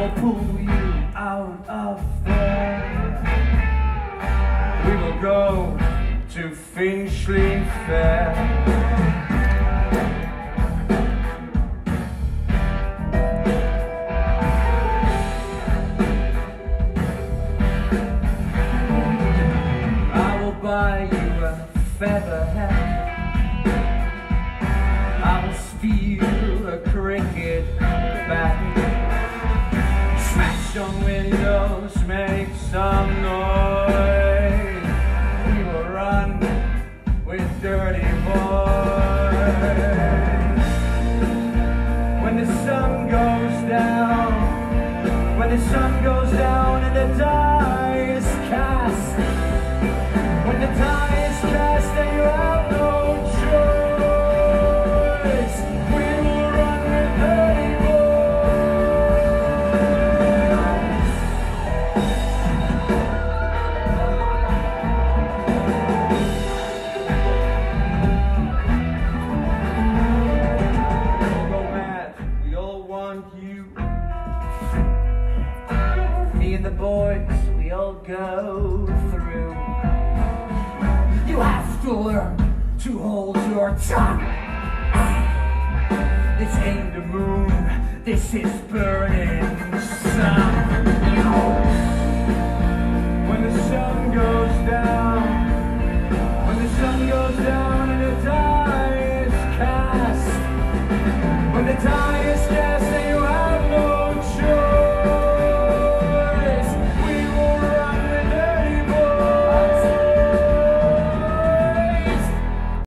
will pull you out of there. We will go to Finchley Fair. I will buy you a feather hat. I will steal a cricket bat. Smash on windows, make some noise. We will run with dirty boys. When the sun goes down, when the sun goes down and the die is cast, when the die is cast and you have no choice, we will run with dirty the boys we all go through. You have to learn to hold your tongue. This ain't the moon, this is burning sun.